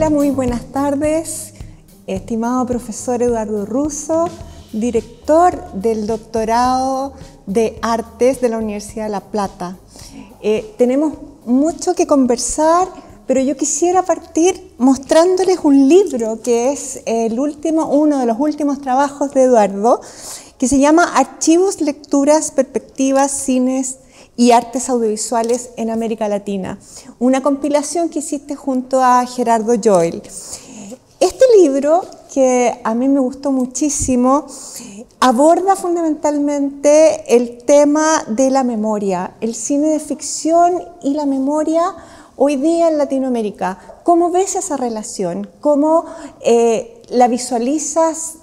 Hola, muy buenas tardes, estimado profesor Eduardo Russo, director del doctorado de Artes de la Universidad de La Plata. Tenemos mucho que conversar, pero yo quisiera partir mostrándoles un libro que es uno de los últimos trabajos de Eduardo, que se llama Archivos, Lecturas, Perspectivas, Cines y Artes Audiovisuales en América Latina, una compilación que hiciste junto a Gerardo Joel. Este libro, que a mí me gustó muchísimo, aborda fundamentalmente el tema de la memoria, el cine de ficción y la memoria hoy día en Latinoamérica. ¿Cómo ves esa relación? ¿Cómo la visualizas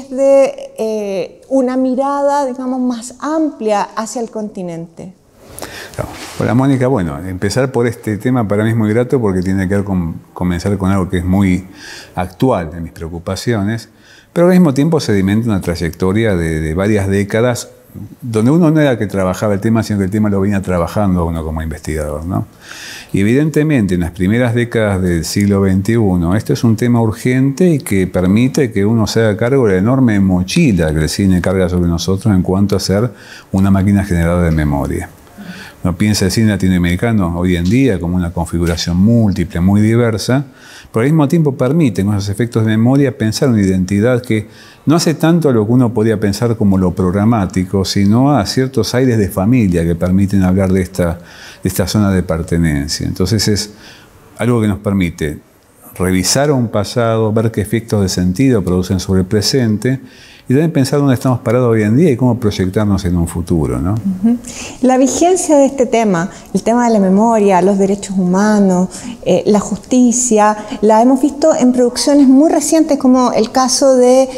desde una mirada, digamos, más amplia hacia el continente? Hola Mónica, bueno, empezar por este tema para mí es muy grato porque tiene que ver con comenzar con algo que es muy actual de mis preocupaciones, pero al mismo tiempo sedimenta una trayectoria de varias décadas donde uno no era que trabajaba el tema, sino que el tema lo venía trabajando uno como investigador, ¿no? Y evidentemente en las primeras décadas del siglo XXI esto es un tema urgente y que permite que uno se haga cargo de la enorme mochila que el cine carga sobre nosotros en cuanto a ser una máquina generadora de memoria. Uno piensa el cine latinoamericano hoy en día como una configuración múltiple, muy diversa, pero al mismo tiempo permite con esos efectos de memoria pensar una identidad que no hace tanto a lo que uno podía pensar como lo programático, sino a ciertos aires de familia que permiten hablar de esta zona de pertenencia. Entonces es algo que nos permite revisar un pasado, ver qué efectos de sentido producen sobre el presente y también pensar dónde estamos parados hoy en día y cómo proyectarnos en un futuro, ¿no? La vigencia de este tema, el tema de la memoria, los derechos humanos, la justicia, la hemos visto en producciones muy recientes como el caso de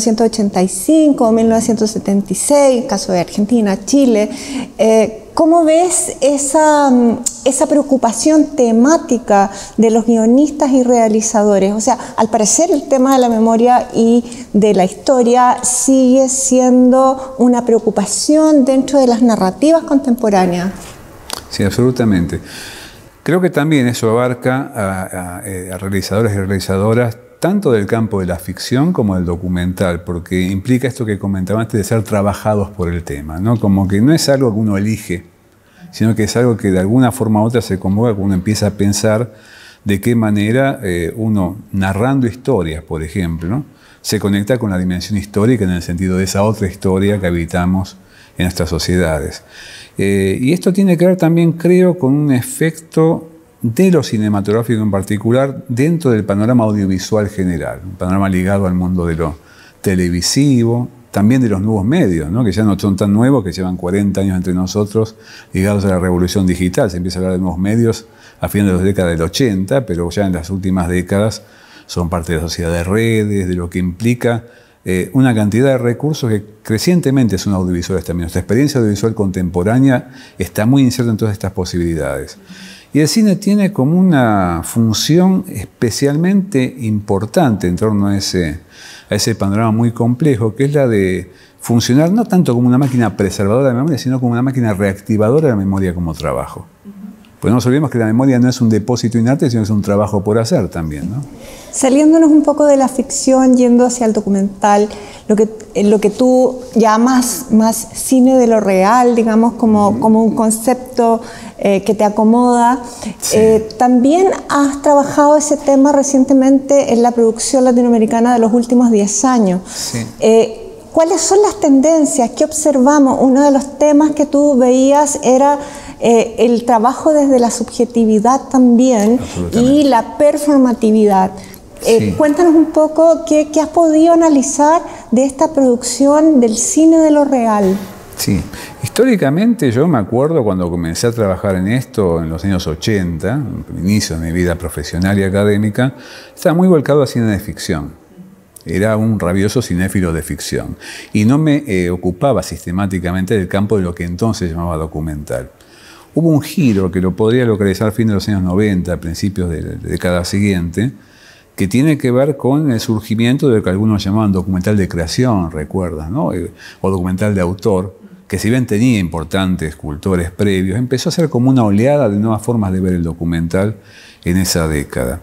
1985 o 1976, el caso de Argentina, Chile. ¿Cómo ves esa preocupación temática de los guionistas y realizadores? O sea, al parecer el tema de la memoria y de la historia sigue siendo una preocupación dentro de las narrativas contemporáneas. Sí, absolutamente. Creo que también eso abarca a realizadores y realizadoras tanto del campo de la ficción como del documental, porque implica esto que comentaba antes de ser trabajados por el tema, ¿no? Como que no es algo que uno elige, sino que es algo que de alguna forma u otra se convoca cuando uno empieza a pensar de qué manera uno, narrando historias, por ejemplo, ¿no?, se conecta con la dimensión histórica en el sentido de esa otra historia que habitamos en nuestras sociedades. Y esto tiene que ver también, creo, con un efecto de lo cinematográfico en particular dentro del panorama audiovisual general, un panorama ligado al mundo de lo televisivo, también de los nuevos medios, ¿no?, que ya no son tan nuevos, que llevan 40 años entre nosotros, ligados a la revolución digital. Se empieza a hablar de nuevos medios a finales de la década del 80, pero ya en las últimas décadas son parte de la sociedad de redes, de lo que implica una cantidad de recursos que crecientemente son audiovisuales también. Nuestra experiencia audiovisual contemporánea está muy inserta en todas estas posibilidades. Y el cine tiene como una función especialmente importante en torno a ese panorama muy complejo, que es la de funcionar no tanto como una máquina preservadora de la memoria, sino como una máquina reactivadora de la memoria como trabajo. Pues no nos olvidemos que la memoria no es un depósito inerte, sino es un trabajo por hacer también, ¿no? Saliéndonos un poco de la ficción, yendo hacia el documental, lo que tú llamas más cine de lo real, digamos, como un concepto que te acomoda. Sí. También has trabajado ese tema recientemente en la producción latinoamericana de los últimos 10 años. Sí. ¿Cuáles son las tendencias? ¿Qué observamos? Uno de los temas que tú veías era el trabajo desde la subjetividad también y la performatividad. Sí. Cuéntanos un poco qué has podido analizar de esta producción del cine de lo real. Sí, históricamente yo me acuerdo cuando comencé a trabajar en esto en los años 80, en el inicio de mi vida profesional y académica, estaba muy volcado a cine de ficción. Era un rabioso cinéfilo de ficción y no me ocupaba sistemáticamente del campo de lo que entonces llamaba documental. Hubo un giro que lo podría localizar a fines de los años 90, a principios de la década siguiente, que tiene que ver con el surgimiento de lo que algunos llamaban documental de creación, recuerdas, ¿no?, o documental de autor, que si bien tenía importantes cultores previos, empezó a ser como una oleada de nuevas formas de ver el documental en esa década.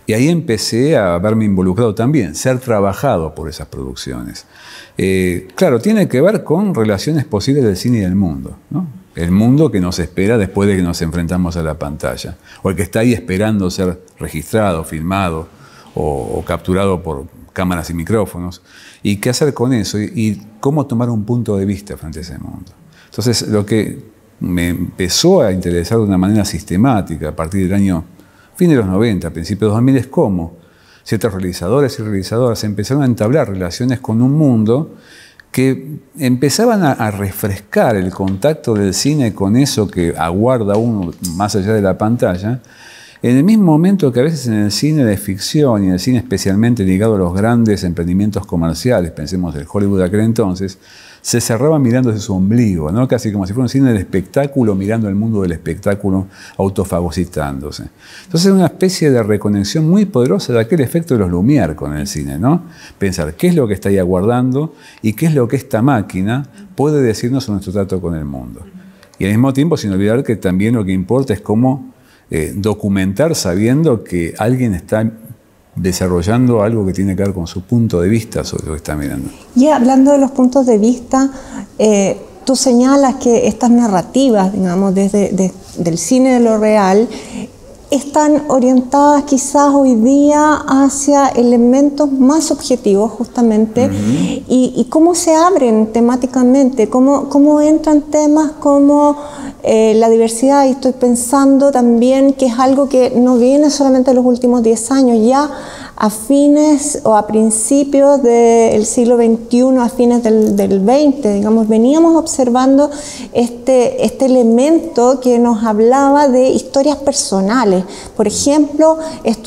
Y ahí empecé a verme involucrado también, ser trabajado por esas producciones. Claro, tiene que ver con relaciones posibles del cine y del mundo, ¿no? El mundo que nos espera después de que nos enfrentamos a la pantalla, o el que está ahí esperando ser registrado, filmado o capturado por cámaras y micrófonos. ¿Y qué hacer con eso? Y cómo tomar un punto de vista frente a ese mundo. Entonces, lo que me empezó a interesar de una manera sistemática a partir del año fin de los 90, principios de los 2000, es cómo ciertos realizadores y realizadoras empezaron a entablar relaciones con un mundo que empezaban a refrescar el contacto del cine con eso que aguarda uno más allá de la pantalla, en el mismo momento que a veces en el cine de ficción y en el cine especialmente ligado a los grandes emprendimientos comerciales, pensemos en Hollywood de aquel entonces, se cerraba mirándose su ombligo, ¿no? Casi como si fuera un cine del espectáculo mirando el mundo del espectáculo autofagocitándose. Entonces es una especie de reconexión muy poderosa de aquel efecto de los Lumière con el cine, ¿no? Pensar qué es lo que está ahí aguardando y qué es lo que esta máquina puede decirnos sobre nuestro trato con el mundo. Y al mismo tiempo sin olvidar que también lo que importa es cómo documentar sabiendo que alguien está desarrollando algo que tiene que ver con su punto de vista sobre lo que está mirando. Y hablando de los puntos de vista, tú señalas que estas narrativas, digamos, del cine de lo real, están orientadas quizás hoy día hacia elementos más objetivos justamente, y cómo se abren temáticamente, cómo entran temas como la diversidad, y estoy pensando también que es algo que no viene solamente en los últimos 10 años, ya a fines o a principios del siglo XXI, a fines del XX, digamos, veníamos observando este elemento que nos hablaba de historias personales. Por ejemplo,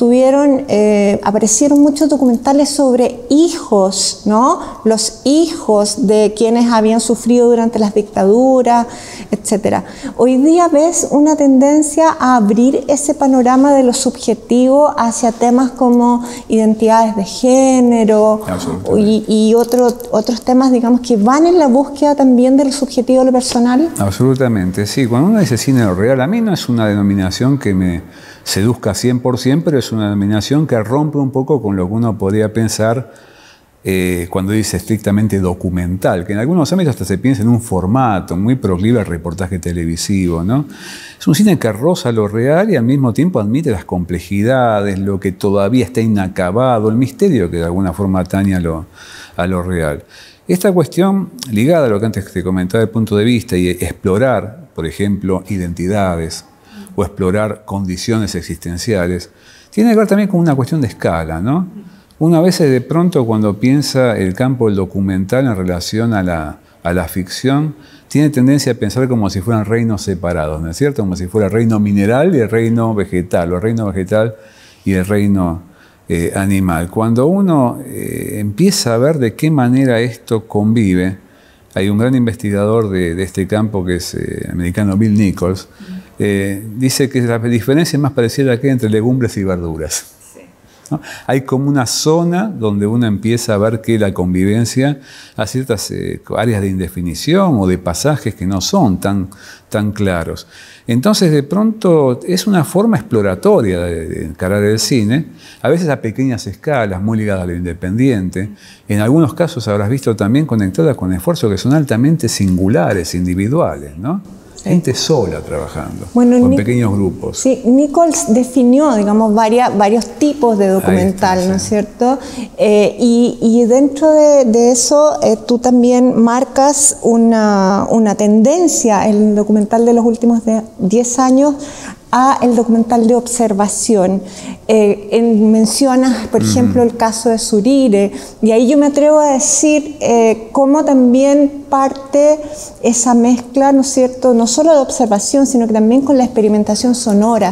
aparecieron muchos documentales sobre hijos, ¿no? Los hijos de quienes habían sufrido durante las dictaduras, etc. Hoy día ves una tendencia a abrir ese panorama de lo subjetivo hacia temas como identidades de género y otros temas, digamos, que van en la búsqueda también de lo subjetivo, lo personal. Absolutamente, sí. Cuando uno dice cine de lo real, a mí no es una denominación que me seduzca 100%, pero es una denominación que rompe un poco con lo que uno podría pensar cuando dice estrictamente documental, que en algunos ámbitos hasta se piensa en un formato muy proclive al reportaje televisivo, ¿no? Es un cine que roza lo real y al mismo tiempo admite las complejidades, lo que todavía está inacabado, el misterio que de alguna forma atañe a lo real. Esta cuestión, ligada a lo que antes te comentaba del punto de vista, y explorar, por ejemplo, identidades o explorar condiciones existenciales, tiene que ver también con una cuestión de escala, ¿no? Una vez de pronto cuando piensa el campo del documental en relación a la ficción, tiene tendencia a pensar como si fueran reinos separados, ¿no es cierto? Como si fuera el reino mineral y el reino vegetal, o el reino vegetal y el reino animal. Cuando uno empieza a ver de qué manera esto convive, hay un gran investigador de este campo que es americano, Bill Nichols, dice que la diferencia más parecida que hay entre legumbres y verduras, ¿no? Hay como una zona donde uno empieza a ver que la convivencia a ciertas áreas de indefinición o de pasajes que no son tan claros. Entonces, de pronto, es una forma exploratoria de encarar el cine, a veces a pequeñas escalas, muy ligada a lo independiente. En algunos casos habrás visto también conectada con esfuerzos que son altamente singulares, individuales, ¿no? Gente sola trabajando, con pequeños grupos. Sí, Nichols definió, digamos, varios tipos de documental, ¿no es cierto? Y dentro de eso, tú también marcas una tendencia en el documental de los últimos 10 años a el documental de observación. Mencionas, por ejemplo, el caso de Zurire, y ahí yo me atrevo a decir cómo también parte esa mezcla, ¿no es cierto?, no solo de observación, sino que también con la experimentación sonora.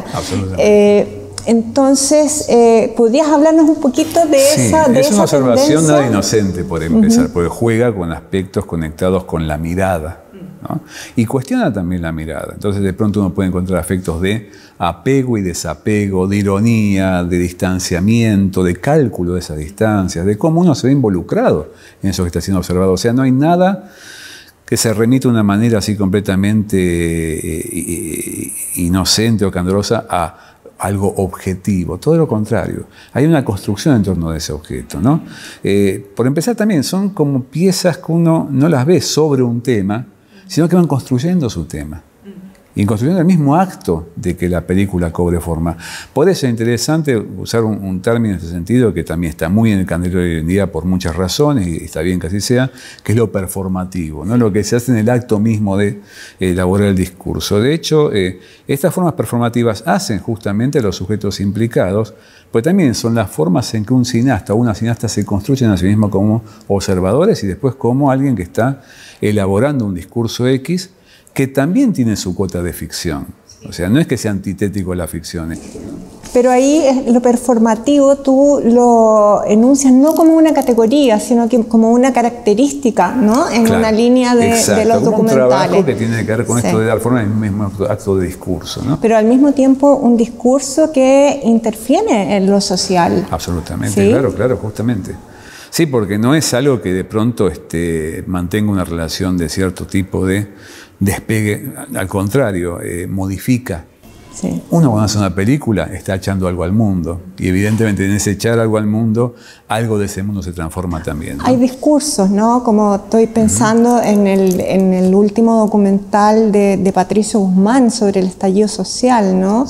Entonces, ¿podrías hablarnos un poquito de esa tendencia? Es una observación nada inocente, por empezar, porque juega con aspectos conectados con la mirada, ¿no? Y cuestiona también la mirada. Entonces, de pronto uno puede encontrar efectos de apego y desapego, de ironía, de distanciamiento, de cálculo de esas distancias, de cómo uno se ve involucrado en eso que está siendo observado. O sea, no hay nada que se remite de una manera así completamente inocente o candorosa a algo objetivo, todo lo contrario. Hay una construcción en torno de ese objeto, ¿no? Por empezar también, son como piezas que uno no las ve sobre un tema, sino que van construyendo su tema. Y construyendo el mismo acto de que la película cobre forma. Por eso es interesante usar un término en este sentido que también está muy en el candelero hoy en día por muchas razones, y está bien que así sea, que es lo performativo, ¿no? Lo que se hace en el acto mismo de elaborar el discurso. De hecho, estas formas performativas hacen justamente a los sujetos implicados, pues también son las formas en que un cineasta o una cineasta se construyen a sí mismo como observadores y después como alguien que está elaborando un discurso X, que también tiene su cuota de ficción. O sea, no es que sea antitético la ficción. Pero ahí lo performativo tú lo enuncias no como una categoría, sino que como una característica, ¿no? En una línea de los documentales. Un trabajo que tiene que ver con esto de dar forma en el mismo acto de discurso, ¿no? Pero al mismo tiempo un discurso que interfiere en lo social. Absolutamente, ¿Sí? claro, justamente. Sí, porque no es algo que de pronto mantenga una relación de cierto tipo de despegue, al contrario, modifica. Sí. Uno cuando hace una película está echando algo al mundo y evidentemente en ese echar algo al mundo, algo de ese mundo se transforma también, ¿no? Hay discursos, ¿no? Como estoy pensando en el último documental de Patricio Guzmán sobre el estallido social, ¿no?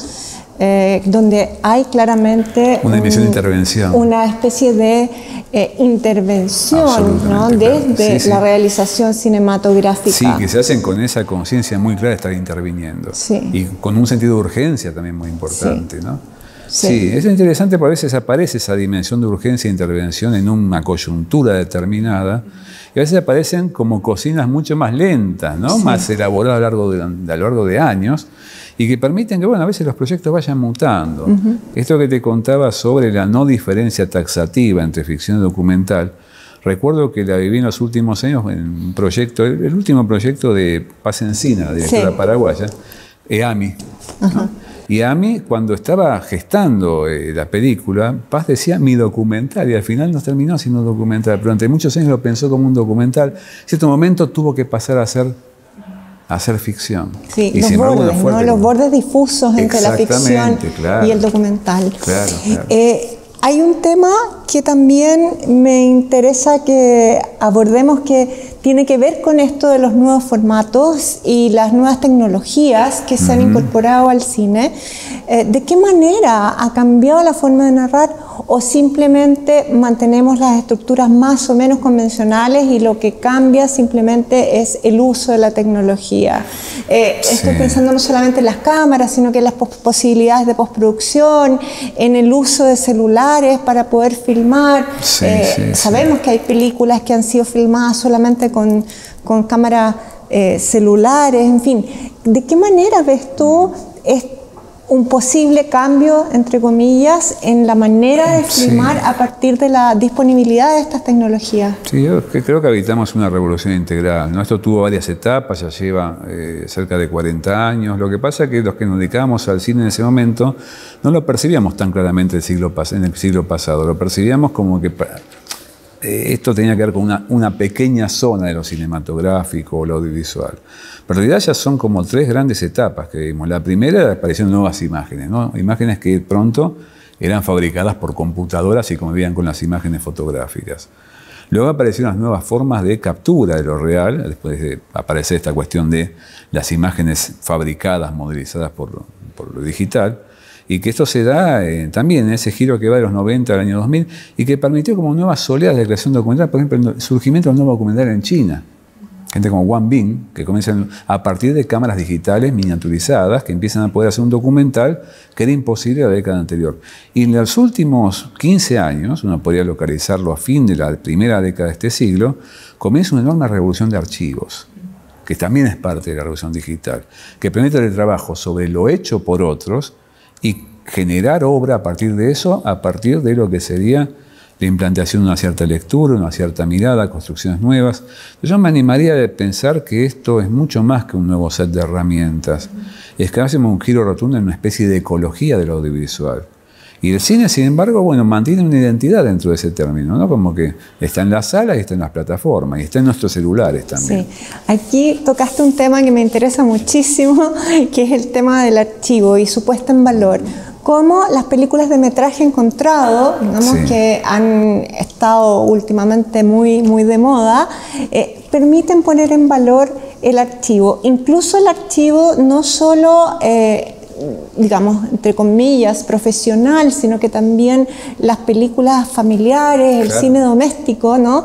Donde hay claramente una emisión de intervención, una especie de intervención, ¿no? Desde la realización cinematográfica. Sí, que se hacen con esa conciencia muy clara de estar interviniendo. Sí. Y con un sentido de urgencia también muy importante, ¿no? Sí. Sí, es interesante porque a veces aparece esa dimensión de urgencia e intervención en una coyuntura determinada y a veces aparecen como cocinas mucho más lentas, ¿no? Más elaboradas a lo largo de años y que permiten que, bueno, a veces los proyectos vayan mutando. Esto que te contaba sobre la no diferencia taxativa entre ficción y documental, recuerdo que la viví en los últimos años en un proyecto, el último proyecto de Paz Encina, directora paraguaya, EAMI, ¿no? Y a mí, cuando estaba gestando la película, Paz decía mi documental, y al final no terminó siendo un documental, pero durante muchos años lo pensó como un documental. En cierto momento tuvo que pasar a hacer ficción. Sí, y los bordes, ¿no? Los bordes difusos entre la ficción y el documental. Claro. Hay un tema que también me interesa que abordemos que tiene que ver con esto de los nuevos formatos y las nuevas tecnologías que se han incorporado al cine. ¿De qué manera ha cambiado la forma de narrar o simplemente mantenemos las estructuras más o menos convencionales y lo que cambia simplemente es el uso de la tecnología? Estoy pensando no solamente en las cámaras, sino que en las posibilidades de postproducción, en el uso de celulares para poder filmar. Sabemos que hay películas que han sido filmadas solamente con cámaras celulares, en fin. ¿De qué manera ves tú un posible cambio, entre comillas, en la manera de filmar a partir de la disponibilidad de estas tecnologías? Sí, yo creo que habitamos una revolución integral, ¿no? Esto tuvo varias etapas, ya lleva cerca de 40 años. Lo que pasa es que los que nos dedicábamos al cine en ese momento no lo percibíamos tan claramente en el siglo pasado. Lo percibíamos como que esto tenía que ver con una pequeña zona de lo cinematográfico o lo audiovisual. Pero en realidad ya son como 3 grandes etapas que vimos. La primera era la aparición de nuevas imágenes, ¿no? Imágenes que pronto eran fabricadas por computadoras y convivían con las imágenes fotográficas. Luego aparecieron las nuevas formas de captura de lo real, después de aparecer esta cuestión de las imágenes fabricadas, modelizadas por lo digital, y que esto se da también en ese giro que va de los 90 al año 2000 y que permitió como nuevas oleadas de creación documental, por ejemplo, el surgimiento del nuevo documental en China. Gente como Wang Bin, que comienzan a partir de cámaras digitales miniaturizadas, que empiezan a poder hacer un documental que era imposible la década anterior. Y en los últimos 15 años, uno podría localizarlo a fin de la primera década de este siglo, comienza una enorme revolución de archivos, que también es parte de la revolución digital, que permite el trabajo sobre lo hecho por otros y generar obra a partir de eso, a partir de lo que sería la implantación de una cierta lectura, una cierta mirada, construcciones nuevas. Yo me animaría a pensar que esto es mucho más que un nuevo set de herramientas. Es que hacemos un giro rotundo en una especie de ecología del audiovisual. Y el cine, sin embargo, bueno, mantiene una identidad dentro de ese término, ¿no? Como que está en las salas y está en las plataformas y está en nuestros celulares también. Sí. Aquí tocaste un tema que me interesa muchísimo, que es el tema del archivo y su puesta en valor. como las películas de metraje encontrado, digamos, que han estado últimamente muy de moda, permiten poner en valor el archivo. Incluso el archivo no solo, digamos, entre comillas, profesional, sino que también las películas familiares, el cine doméstico, ¿no?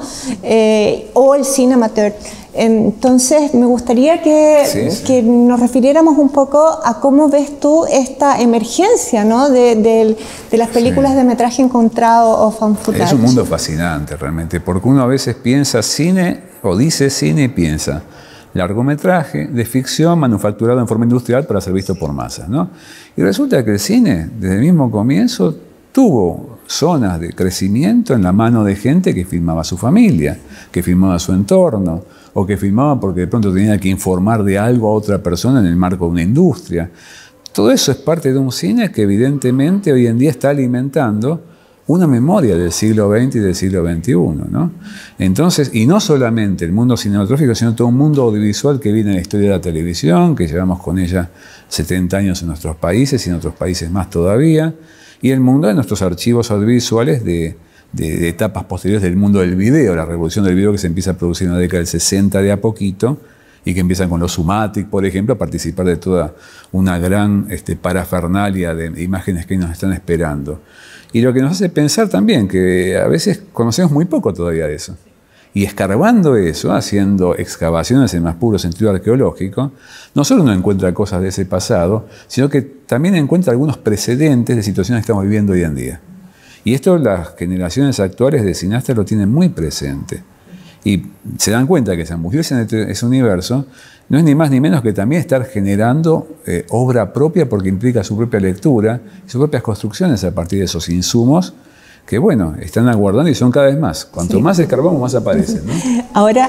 O el cine amateur. Entonces, me gustaría que nos refiriéramos un poco a cómo ves tú esta emergencia, ¿no? de las películas de metraje encontrado o found footage. Es un mundo fascinante realmente, porque uno a veces piensa cine, o dice cine y piensa largometraje de ficción manufacturado en forma industrial para ser visto por masas, ¿no? Y resulta que el cine, desde el mismo comienzo, tuvo zonas de crecimiento en la mano de gente que filmaba a su familia, que filmaba a su entorno, o que filmaba porque de pronto tenía que informar de algo a otra persona en el marco de una industria. Todo eso es parte de un cine que evidentemente hoy en día está alimentando una memoria del siglo XX y del siglo XXI, ¿no? Entonces, y no solamente el mundo cinematográfico, sino todo un mundo audiovisual que viene de la historia de la televisión, que llevamos con ella 70 años en nuestros países y en otros países más todavía, y el mundo de nuestros archivos audiovisuales de etapas posteriores del mundo del video, la revolución del video que se empieza a producir en la década del 60 de a poquito, y que empiezan con los Sumatic, por ejemplo, a participar de toda una gran parafernalia de imágenes que nos están esperando. Y lo que nos hace pensar también que a veces conocemos muy poco todavía de eso. Y escarbando eso, haciendo excavaciones en más puro sentido arqueológico, no solo uno encuentra cosas de ese pasado, sino que también encuentra algunos precedentes de situaciones que estamos viviendo hoy en día. Y esto las generaciones actuales de cineastas lo tienen muy presente. Y se dan cuenta que zambullirse en ese universo no es ni más ni menos que también estar generando obra propia, porque implica su propia lectura y sus propias construcciones a partir de esos insumos que, bueno, están aguardando y son cada vez más. Cuanto más escarbamos, más aparecen, ¿no? Ahora,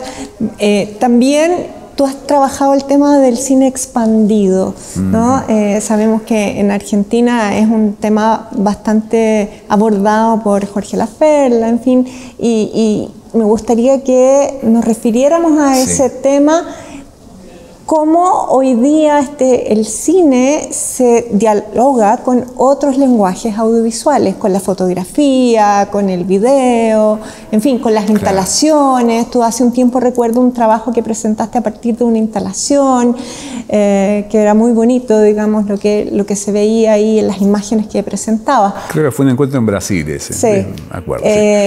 también tú has trabajado el tema del cine expandido, ¿no? Sabemos que en Argentina es un tema bastante abordado por Jorge Laferla, en fin, y me gustaría que nos refiriéramos a ese tema, cómo hoy día el cine se dialoga con otros lenguajes audiovisuales, con la fotografía, con el video, en fin, con las instalaciones. Tú hace un tiempo recuerdo un trabajo que presentaste a partir de una instalación, que era muy bonito, digamos, lo que se veía ahí en las imágenes que presentabas. Creo que fue un encuentro en Brasil ese, me acuerdo.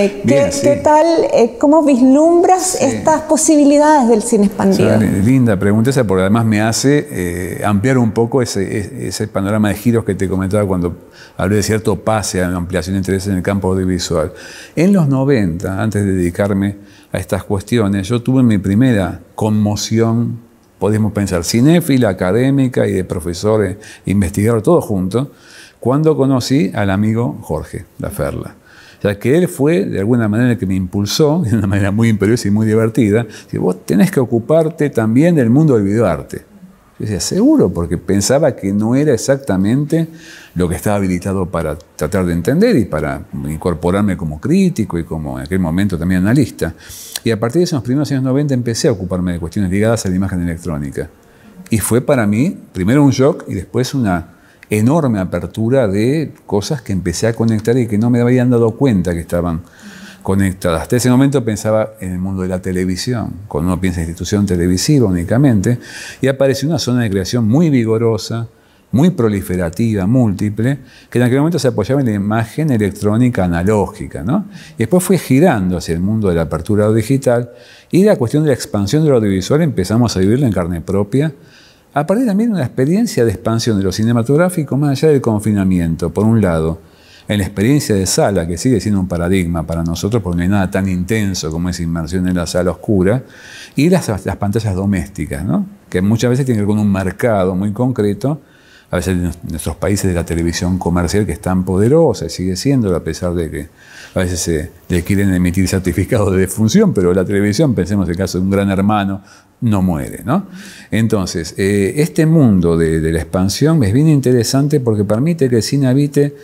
¿Qué tal, cómo vislumbras estas posibilidades del cine expandido? O sea, linda pregunta esa, porque además me hace ampliar un poco ese panorama de giros que te comentaba cuando hablé de cierto pase a ampliación de interés en el campo audiovisual. En los 90, antes de dedicarme a estas cuestiones, yo tuve mi primera conmoción, podemos pensar, cinéfila, académica y de profesor, investigador, todo junto, cuando conocí al amigo Jorge Laferla. O sea, que él fue, de alguna manera, el que me impulsó, de una manera muy imperiosa y muy divertida, que vos tenés que ocuparte también del mundo del videoarte. Yo decía, seguro, porque pensaba que no era exactamente lo que estaba habilitado para tratar de entender y para incorporarme como crítico y como en aquel momento también analista. Y a partir de esos primeros años 90 empecé a ocuparme de cuestiones ligadas a la imagen electrónica. Y fue para mí, primero un shock y después una enorme apertura de cosas que empecé a conectar y que no me habían dado cuenta que estaban conectadas. Hasta ese momento pensaba en el mundo de la televisión, cuando uno piensa en institución televisiva únicamente, y apareció una zona de creación muy vigorosa, muy proliferativa, múltiple, que en aquel momento se apoyaba en la imagen electrónica analógica, ¿no? Y después fue girando hacia el mundo de la apertura digital, y la cuestión de la expansión del audiovisual empezamos a vivirla en carne propia, a partir también de una experiencia de expansión de lo cinematográfico más allá del confinamiento. Por un lado, en la experiencia de sala, que sigue siendo un paradigma para nosotros, porque no hay nada tan intenso como esa inmersión en la sala oscura, y las pantallas domésticas, ¿no? Que muchas veces tienen que ver con un mercado muy concreto, a veces en nuestros países de la televisión comercial, que es tan poderosa y sigue siendo, a pesar de que a veces se le quieren emitir certificados de defunción, pero la televisión, pensemos en el caso de un Gran Hermano, no muere, ¿no? Entonces, este mundo de la expansión es bien interesante porque permite que el cine habite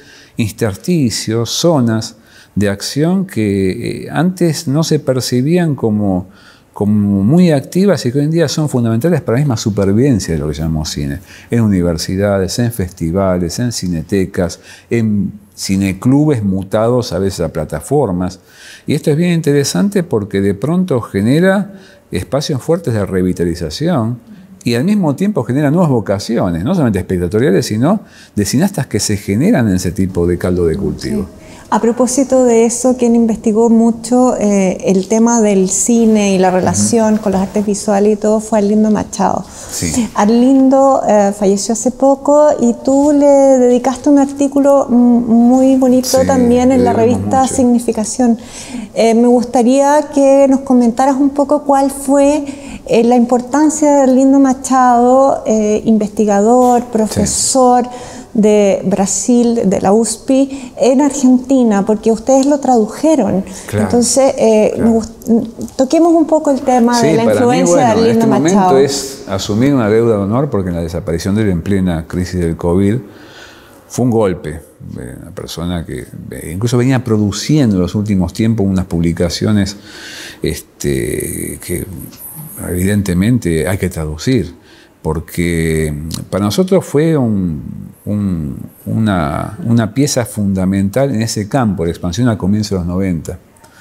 intersticios, zonas de acción que antes no se percibían como como muy activas y que hoy en día son fundamentales para la misma supervivencia de lo que llamamos cine. En universidades, en festivales, en cinetecas, en cineclubes mutados a veces a plataformas. Y esto es bien interesante porque de pronto genera espacios fuertes de revitalización y al mismo tiempo genera nuevas vocaciones, no solamente espectatoriales, sino de cineastas que se generan en ese tipo de caldo de cultivo. Sí. A propósito de eso, quien investigó mucho el tema del cine y la relación con las artes visuales y todo fue Arlindo Machado. Sí. Arlindo falleció hace poco y tú le dedicaste un artículo muy bonito también en la revista Significación. Me gustaría que nos comentaras un poco cuál fue la importancia de Arlindo Machado, investigador, profesor de Brasil, de la USP, en Argentina, porque ustedes lo tradujeron. Claro, entonces, toquemos un poco el tema de la influencia de Arlindo Machado. En este momento es asumir una deuda de honor, porque en la desaparición de él en plena crisis del COVID fue un golpe. Una persona que incluso venía produciendo en los últimos tiempos unas publicaciones que evidentemente hay que traducir, porque para nosotros fue una pieza fundamental en ese campo de expansión al comienzo de los 90.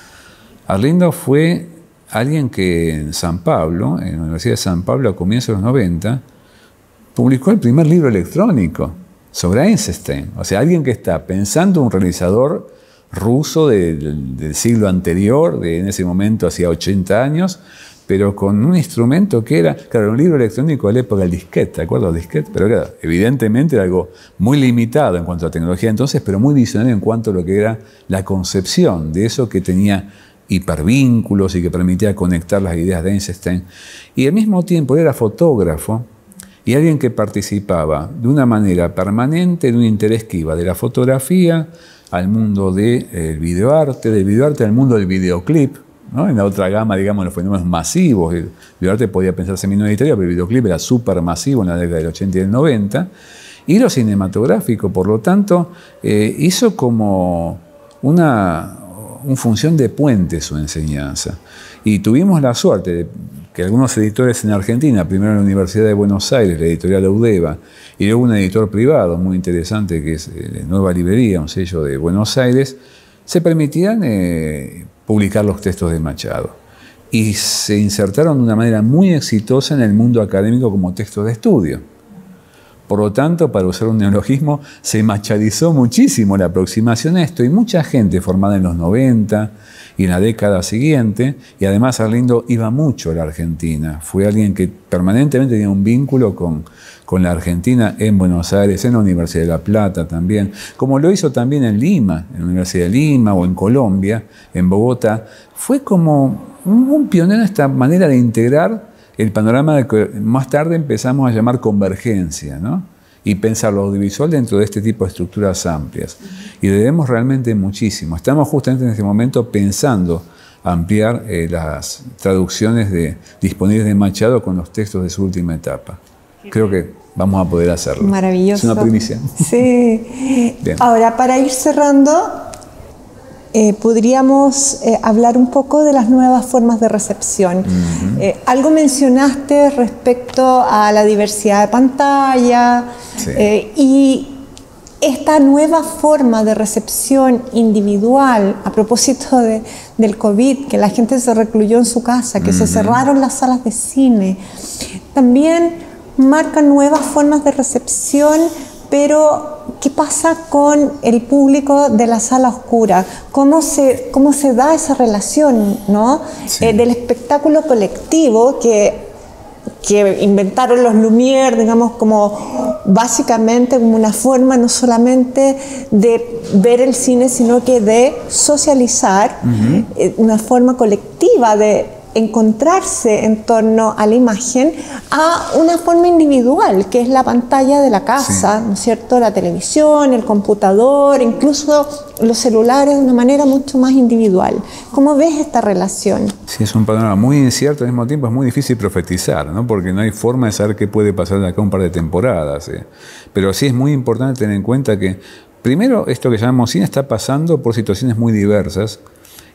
Arlindo fue alguien que en San Pablo, en la Universidad de San Pablo, a comienzos de los 90, publicó el primer libro electrónico sobre Eisenstein. O sea, alguien que está pensando un realizador ruso del siglo anterior, en ese momento hacía 80 años, pero con un instrumento que era, claro, un libro electrónico de la época del disquete, ¿te acuerdas del disquete? Pero era, evidentemente era algo muy limitado en cuanto a tecnología entonces, pero muy visionario en cuanto a lo que era la concepción de eso que tenía hipervínculos y que permitía conectar las ideas de Einstein. Y al mismo tiempo él era fotógrafo y alguien que participaba de una manera permanente de un interés que iba de la fotografía al mundo del videoarte, del videoarte al mundo del videoclip, ¿no? En la otra gama, digamos, los fenómenos masivos. El videoarte podía pensarse minoritario, pero el videoclip era súper masivo en la década del 80 y del 90. Y lo cinematográfico, por lo tanto, hizo como una función de puente su enseñanza. Y tuvimos la suerte de que algunos editores en Argentina, primero en la Universidad de Buenos Aires, la editorial Audeva, y luego un editor privado muy interesante que es Nueva Librería, un sello de Buenos Aires, se permitían publicar los textos de Machado. Y se insertaron de una manera muy exitosa en el mundo académico como textos de estudio. Por lo tanto, para usar un neologismo, se machadizó muchísimo la aproximación a esto y mucha gente formada en los 90 y en la década siguiente, y además Arlindo iba mucho a la Argentina. Fue alguien que permanentemente tenía un vínculo con la Argentina en Buenos Aires, en la Universidad de La Plata también, como lo hizo también en Lima, en la Universidad de Lima o en Colombia, en Bogotá. Fue como un pionero en esta manera de integrar el panorama de que más tarde empezamos a llamar convergencia, ¿no? Y pensar lo audiovisual dentro de este tipo de estructuras amplias. Y le debemos realmente muchísimo. Estamos justamente en este momento pensando ampliar las traducciones disponibles de Machado con los textos de su última etapa. Creo que vamos a poder hacerlo. Maravilloso. Es una primicia. Sí. Bien. Ahora, para ir cerrando, podríamos hablar un poco de las nuevas formas de recepción. Algo mencionaste respecto a la diversidad de pantalla, sí. Y esta nueva forma de recepción individual, a propósito del COVID, que la gente se recluyó en su casa, que se cerraron las salas de cine, también marcan nuevas formas de recepción. Pero, ¿qué pasa con el público de la sala oscura? ¿Cómo se da esa relación, ¿no? Sí. Del espectáculo colectivo que inventaron los Lumière, digamos, como básicamente como una forma no solamente de ver el cine, sino que de socializar, una forma colectiva de encontrarse en torno a la imagen, a una forma individual, que es la pantalla de la casa, sí. ¿No es cierto? La televisión, el computador, incluso los celulares, de una manera mucho más individual. ¿Cómo ves esta relación? Sí, es un panorama muy incierto, al mismo tiempo es muy difícil profetizar, ¿no? Porque no hay forma de saber qué puede pasar de acá a un par de temporadas. Pero sí es muy importante tener en cuenta que, primero, esto que llamamos cine está pasando por situaciones muy diversas,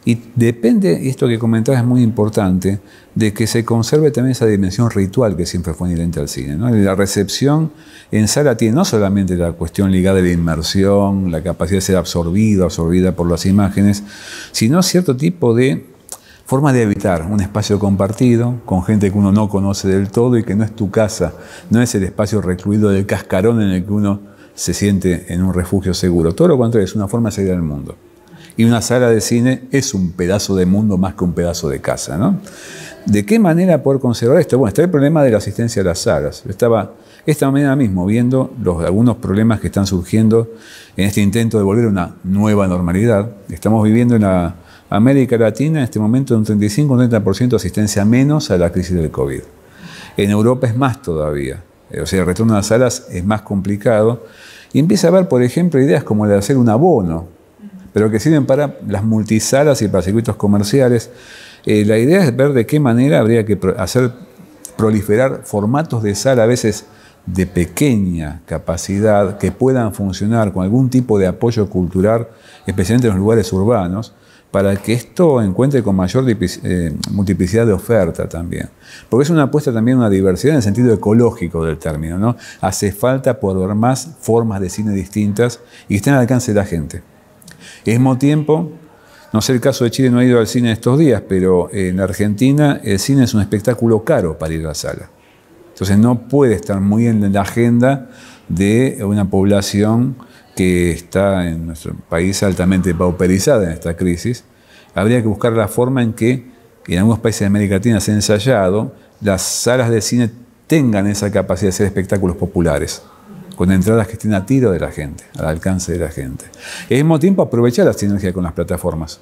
Y depende, y esto que comentabas es muy importante, de que se conserve también esa dimensión ritual que siempre fue inherente al cine, ¿no? La recepción en sala tiene no solamente la cuestión ligada a la inmersión, la capacidad de ser absorbida por las imágenes, sino cierto tipo de forma de habitar un espacio compartido con gente que uno no conoce del todo y que no es tu casa, no es el espacio recluido del cascarón en el que uno se siente en un refugio seguro. Todo lo contrario, es una forma de salir al mundo. Y una sala de cine es un pedazo de mundo más que un pedazo de casa, ¿no? ¿De qué manera poder conservar esto? Bueno, está el problema de la asistencia a las salas. Yo estaba esta mañana mismo viendo algunos problemas que están surgiendo en este intento de volver a una nueva normalidad. Estamos viviendo en la América Latina en este momento un 35-30% de asistencia menos a la crisis del COVID. En Europa es más todavía. O sea, el retorno a las salas es más complicado. Y empieza a haber, por ejemplo, ideas como la de hacer un abono, pero que sirven para las multisalas y para circuitos comerciales. La idea es ver de qué manera habría que hacer proliferar formatos de sala, a veces de pequeña capacidad, que puedan funcionar con algún tipo de apoyo cultural, especialmente en los lugares urbanos, para que esto encuentre con mayor multiplicidad de oferta también. Porque es una apuesta también a una diversidad en el sentido ecológico del término, ¿no? Hace falta poder ver más formas de cine distintas y que estén al alcance de la gente. Al mismo tiempo, no sé el caso de Chile, no he ido al cine estos días, pero en la Argentina el cine es un espectáculo caro para ir a la sala. Entonces no puede estar muy en la agenda de una población que está en nuestro país altamente pauperizada en esta crisis. Habría que buscar la forma en que en algunos países de América Latina se ha ensayado, las salas de cine tengan esa capacidad de ser espectáculos populares, con entradas que estén a tiro de la gente, al alcance de la gente. Y al mismo tiempo aprovechar la sinergia con las plataformas.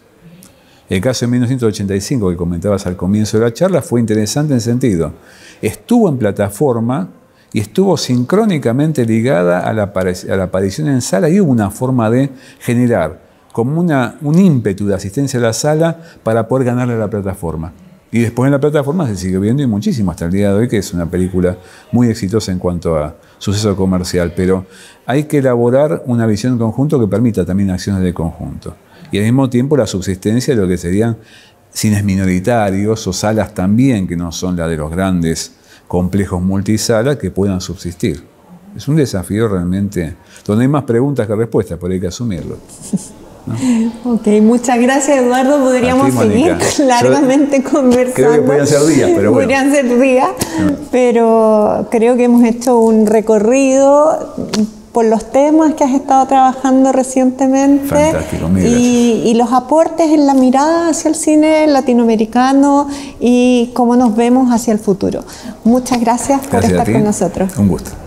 El caso de 1985 que comentabas al comienzo de la charla fue interesante en sentido. Estuvo en plataforma y estuvo sincrónicamente ligada a la aparición en sala y hubo una forma de generar como un ímpetu de asistencia a la sala para poder ganarle a la plataforma. Y después en la plataforma se sigue viendo y muchísimo hasta el día de hoy, que es una película muy exitosa en cuanto a suceso comercial. Pero hay que elaborar una visión en conjunto que permita también acciones de conjunto. Y al mismo tiempo la subsistencia de lo que serían cines minoritarios o salas también, que no son las de los grandes complejos multisala, que puedan subsistir. Es un desafío realmente, donde hay más preguntas que respuestas, pero hay que asumirlo, ¿no? Ok, muchas gracias, Eduardo. Podríamos seguir largamente conversando. Creo que podrían ser días, pero bueno. Podrían ser días, pero creo que hemos hecho un recorrido por los temas que has estado trabajando recientemente. Fantástico, y los aportes en la mirada hacia el cine latinoamericano y cómo nos vemos hacia el futuro. Muchas gracias por estar con nosotros. Un gusto.